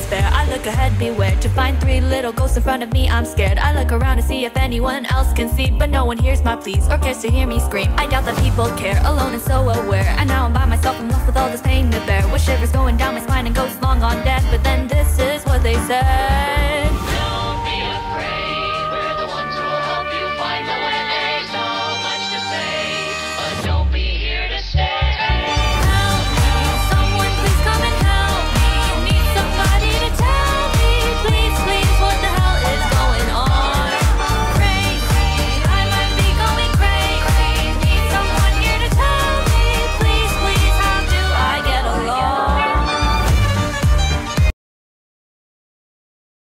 despair. I look ahead, beware, to find three little ghosts in front of me. I'm scared. I look around to see if anyone else can see, but no one hears my pleas or cares to hear me scream. I doubt that people care, alone and so aware. And now I'm by myself, I'm left with all this pain to bear, with shivers going down my spine and ghosts long on death. But then this is what they said: